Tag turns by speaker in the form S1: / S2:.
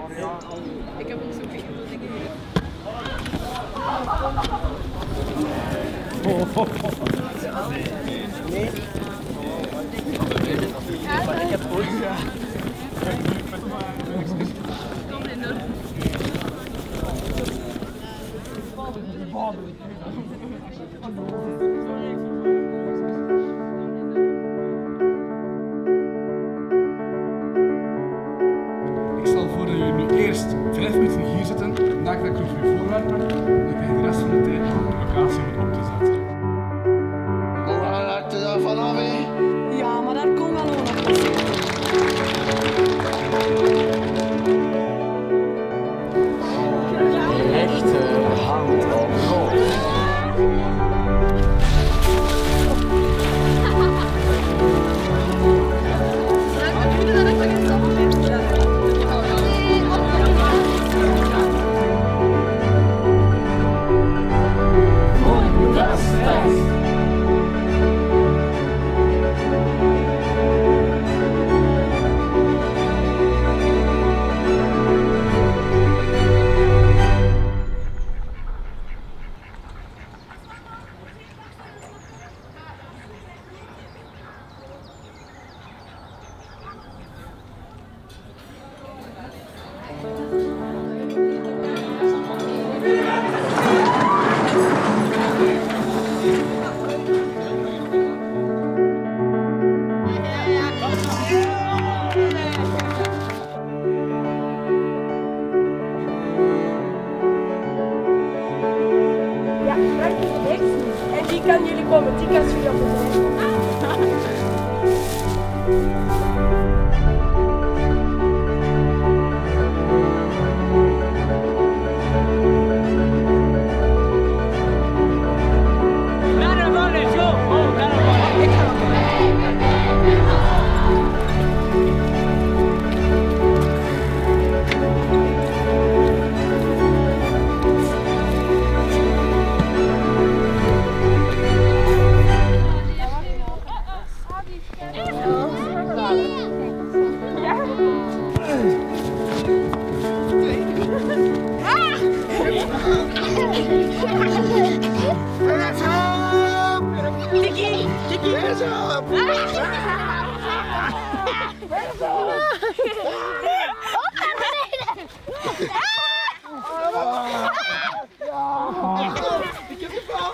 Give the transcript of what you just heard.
S1: Ik heb ook zo'n beetje dingen hier.
S2: Nee. Maar ik heb ooit
S3: Ik stel voor dat jullie nu eerst 5 minuten hier zitten, dan ga ik er voor je voorwerpen, dan krijg je de rest van de tijd om de locatie wat op te zetten.
S4: Hoe lang lijkt u daar vanaf, hè?
S1: Ja, maar daar komt wel nog op.
S2: echte hand op rood.
S1: En die kan jullie komen, die kan jullie op de
S4: Ik heb de bal!